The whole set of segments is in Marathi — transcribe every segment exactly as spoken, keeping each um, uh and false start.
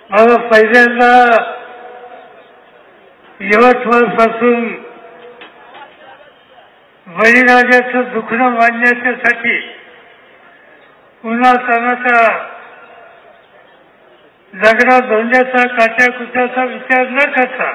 मला पहिल्यांदा यवतमाळ पासून बळीराजाचं दुखणं मांडण्यासाठी उन्हातानाचा दगडा धोंड्याचा काट्या कुट्याचा विचार न करता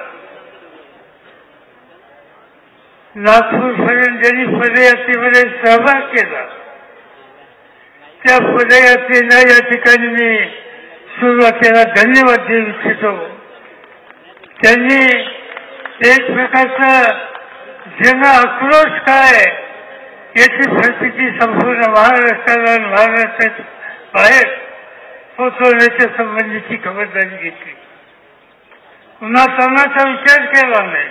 नागपूरपर्यंत ज्यांनी पदयात्रेमध्ये सहभाग केला त्या पदयात्रेला या ठिकाणी मी सुरुवातीला धन्यवाद देऊ इच्छितो. त्यांनी एक प्रकारचा जन आक्रोश काय याची परिस्थिती संपूर्ण महाराष्ट्राला महाराष्ट्रात बाहेर पोचवण्याच्या संबंधीची खबरदारी घेतली. उन्हातानाचा विचार केला नाही,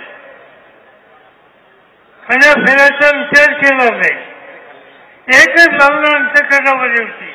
खाण्यापिण्याचा विचार केला नाही. एकच भावना अंतःकरणामध्ये होती,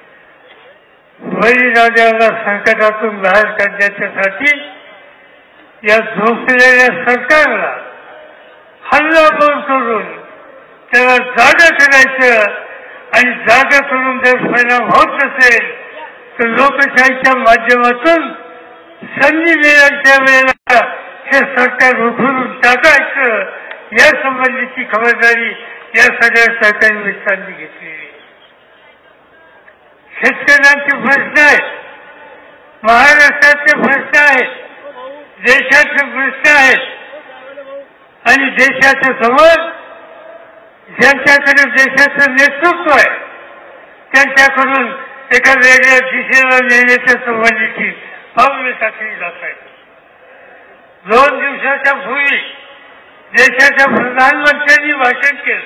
बळीराजाला संकटातून बाहेर काढण्यासाठी या झोपलेल्या सरकारला हल्लाबोल करून त्याला जागा करायचं आणि जागा करून जर परिणाम होत नसेल तर लोकशाहीच्या माध्यमातून संधी मिळायच्या वेळेला हे सरकार उठून टाकायचं या संबंधीची खबरदारी या सगळ्या सरकारी विस्तारांनी घेतलेली. शेतकऱ्यांचे प्रश्न आहेत, महाराष्ट्राचे प्रश्न आहेत, देशाचे प्रश्न आहेत आणि देशाच्या समोर ज्यांच्याकडे देशाचं नेतृत्व आहे त्यांच्याकडून एका वेगळ्या दिशेला नेण्याच्या संबंधीची पावले टाकली जात आहेत. दोन दिवसाच्या पूर्वी देशाच्या प्रधानमंत्र्यांनी भाषण केलं.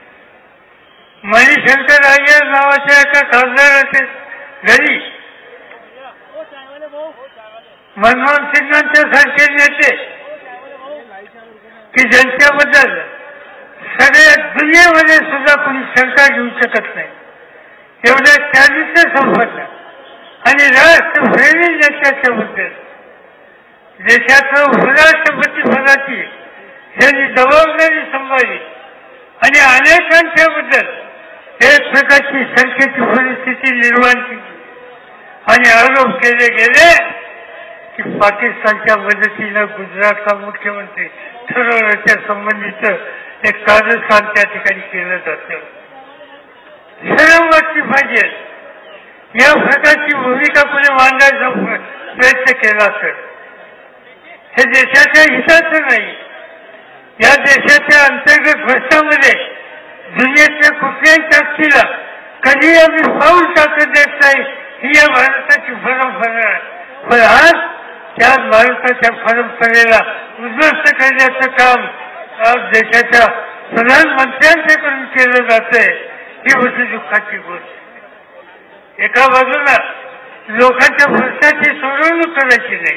मणिशंकर अय्यर नावाच्या एका खासदाराच्या घरी मनमोहन सिंगांच्या सारखे नेते की ज्यांच्याबद्दल सगळ्या दुनियेमध्ये सुद्धा कोणी शंका घेऊ शकत नाही एवढ्या चारित्र्य संपन्न आणि राष्ट्रप्रेमी नेत्याच्याबद्दल देशाचं उपराष्ट्रपती पदाची यांनी जबाबदारी सांभाळली आणि अनेकांच्या बद्दल एक प्रकारची शंकेची परिस्थिती निर्माण केली आणि आरोप केले गेले की पाकिस्तानच्या मदतीनं गुजरातचा मुख्यमंत्री ठरवण्याच्या संबंधीचं एक कारस्थान त्या ठिकाणी केलं जातं. शरम वाटली पाहिजे. या प्रकारची भूमिका पुढे मांडायचा प्रयत्न केला तर हे देशाच्या हिताचं नाही. या देशाच्या अंतर्गत प्रश्नामध्ये दुनियेतल्या कुठल्याही शक्तीला कधी आम्ही पाऊल टाकत देत नाही ही या भारताची परंपरा आहे. पण आज त्या भारताच्या परंपरेला उद्ध्वस्त करण्याचं काम आज देशाच्या प्रधानमंत्र्यांच्याकडून केलं जातंय ही मोठी दुःखाची गोष्ट. एका बाजूला लोकांच्या प्रश्नाची सोडवणूक करायची नाही,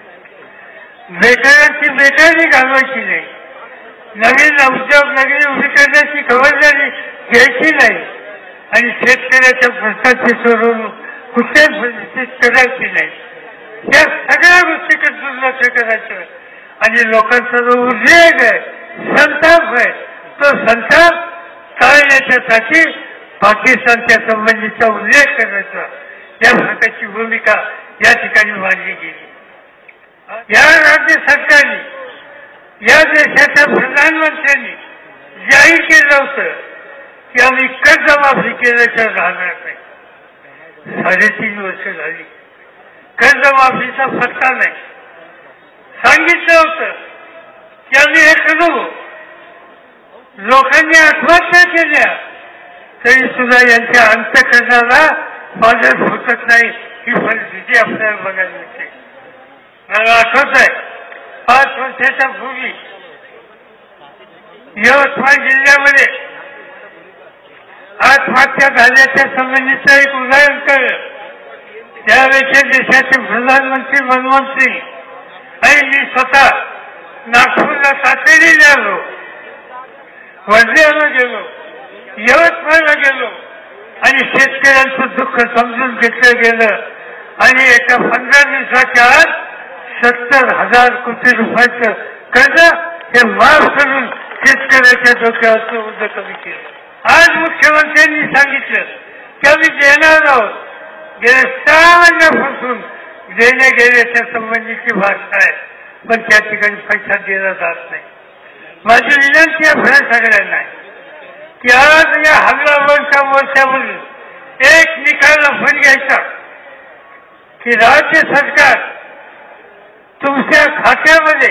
बेकारांची बेकारी घालवायची नाही, नवीन उद्योग नगरी उभी करण्याची खबरदारी घ्यायची नाही आणि शेतकऱ्याच्या प्रश्नाची सोडवणूक कुठल्याच परिस्थितीत करायची नाही. या सगळ्या गोष्टीकडे दुर्लक्ष करायचं आणि लोकांचा जो उद्रेक आहे, संताप आहे, तो संताप टाळण्याच्यासाठी पाकिस्तानच्या संबंधीचा उल्लेख करायचा या प्रकारची भूमिका या ठिकाणी मांडली गेली. या राज्य सरकारने या देशाच्या प्रधानमंत्र्यांनी जाहीर केलं होतं की आम्ही कर्जमाफी केल्याशिवाय राहणार नाही. साडेतीन वर्ष झाली, कर्जमाफीचा पत्ता नाही. सांगितलं होतं की आम्ही हे करू. लोकांनी आत्महत्या केल्या तरी सुद्धा यांच्या अंतःकरणाला मदत होत नाही ही परिस्थिती आपल्याला बघायला मिळते. मला आठवत आहे पाच वर्षाच्या पूर्वी यवतमाळ जिल्ह्यामध्ये आत्महत्या झाल्याच्या संबंधीचं एक उदाहरण कळलं. त्यावेळेचे देशाचे प्रधानमंत्री मनमोहन सिंग आणि मी स्वतः नागपूरला तातडीने आलो, वर्ध्याला गेलो, यवतमाळला गेलो आणि शेतकऱ्यांचं दुःख समजून घेतलं गेलं आणि एका पंधरा दिवसाच्या आत सत्तर हजार कोटी रुपयाचं कर्ज हे माफ करून शेतकऱ्याच्या डोक्यावरचं ओझं कमी केलं. आज मुख्यमंत्र्यांनी सांगितलं की आम्ही देणार आहोत. गेल्या सहा महिन्यापासून देण्या घेण्याच्या संबंधीची भाषा आहे, पण त्या ठिकाणी पैसा दिला जात नाही. माझी विनंती आहे सगळ्यांना की आज या हल्लाबोलच्या मोर्चामधून एक निकाल आपण घ्यायचा की राज्य सरकार तुमच्या खात्यामध्ये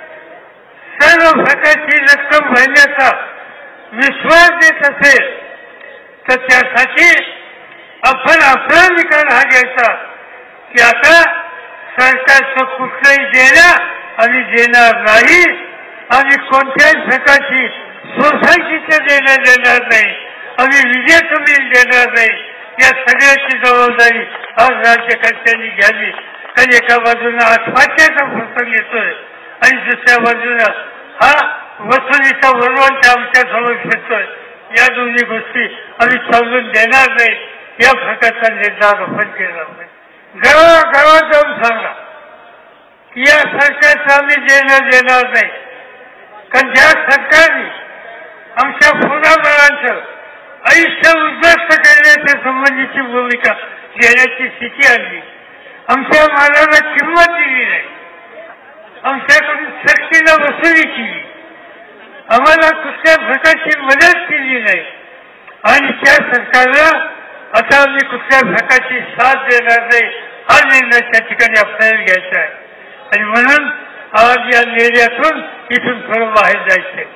सर्व प्रकारची रक्कम भरण्याचा विश्वास देत असेल तर त्यासाठी आपण आपला निकाल हा घ्यायचा की आता सरकारचं कुठलंही देणं आम्ही देणार नाही आणि कोणत्याही प्रकारची सोसायटीचं देणं देणार नाही, आम्ही विजेचं बिल देणार नाही. या सगळ्याची जबाबदारी आज राज्यकर्त्यांनी घ्यावी. आणि एका बाजूला आत्महत्याचा प्रसंग येतोय आणि दुसऱ्या बाजूला हा वसुलीचा वरवंट आमच्या समोर येतोय. या दोन्ही गोष्टी आम्ही समजून देणार नाही. या प्रकारचा निर्धार आपण केला पाहिजे. गावागावात जाऊन सांगा की या सरकारचं आम्ही देणं देणार नाही, कारण ज्या सरकारने आमच्या पुरामुळांचं आयुष्य उद्ध्वस्त करण्याच्या संबंधीची भूमिका घेण्याची स्थिती आणली, आमच्या मालाला किंमत दिली नाही, आमच्याकडून सक्तीला वसुली केली, आम्हाला कुठल्या प्रकारची मदत केली नाही आणि त्या सरकारला आता आम्ही कुठल्या प्रकारची साथ देणार नाही हा निर्णय त्या ठिकाणी आपल्याला घ्यायचा आहे. आणि म्हणून आज या निर्णयातून इथून थोडं बाहेर जायचंय.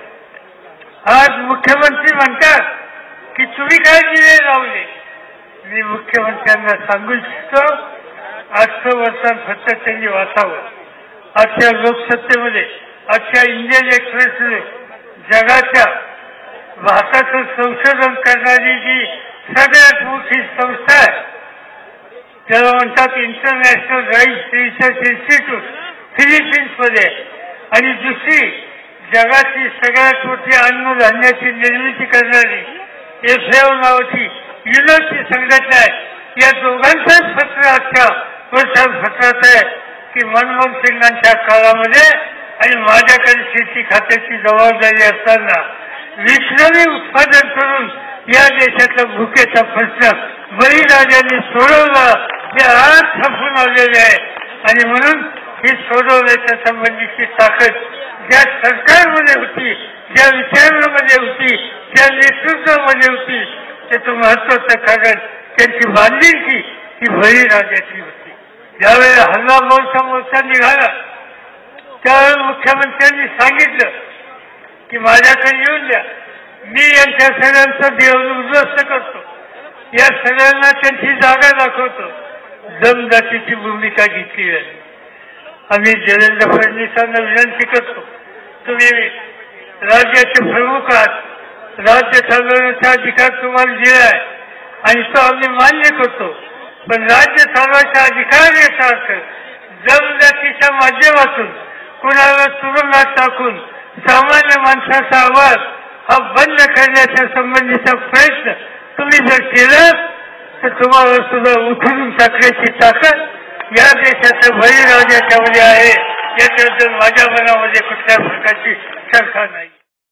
आज मुख्यमंत्री म्हणतात की तुम्ही काय दिले लावले. मी मुख्यमंत्र्यांना सांगू इच्छितो आजचं वर्तन फक्त त्यांनी वाचावं. आजच्या लोकसत्तेमध्ये आजच्या इंडियन एक्सप्रेसने जगाच्या भारताचं संशोधन करणारी जी सगळ्यात मोठी संस्था आहे त्याला म्हणतात इंटरनॅशनल राईट्स रिसर्च इन्स्टिट्यूट फिलिपिन्समध्ये, आणि दुसरी जगाची सगळ्यात मोठी अन्नधान्याची निर्मिती करणारी एफएओ नावाची युनोची संघटना आहे. या दोघांचंच पत्र आजच्या वर्तमानपत्रात आहे की मनमोहन सिंगांच्या काळामध्ये आणि माझ्याकडे शेती खात्याची जबाबदारी असताना विक्रमी उत्पादन करून या देशातला भुकेचा प्रश्न बळीराजांनी सोडवला. ते आज छापून आलेले आहे आणि म्हणून ही सोडवण्याच्या संबंधीची ताकद ज्या सरकारमध्ये होती, ज्या विचारांमध्ये होती, ज्या नेतृत्वामध्ये होती, त्याचं महत्वाचं कारण त्यांची बांधिलकी ही बळीराजाची होती. ज्यावेळेला हल्ला मोर्चा मोर्चा निघाला त्यावेळेला मुख्यमंत्र्यांनी सांगितलं की माझ्याकडे येऊन द्या, मी यांच्या सगळ्यांचा देव उद्ध्वस्त करतो, या सगळ्यांना त्यांची जागा दाखवतो. दमदाटीची भूमिका घेतली आहे. आम्ही देवेंद्र फडणवीसांना विनंती करतो, तुम्ही राज्याचे प्रमुख आहात, राज्य चालवण्याचा अधिकार तुम्हाला दिला आहे आणि तो आम्ही मान्य करतो, पण राज्य चालवायचा अधिकार याचा अर्थ दमदाटीच्या माध्यमातून कुणाला तुरुंगात टाकून सामान्य माणसाचा आवाज हा बंद करण्याच्या संबंधीचा प्रयत्न तुम्ही जर केला तर तुम्हाला सुद्धा उठून टाकण्याची ताकद या देशाच्या बळीराजाच्यामध्ये आहे. याच्याबद्दल माझ्या मनामध्ये कुठल्या प्रकारची शंका नाही.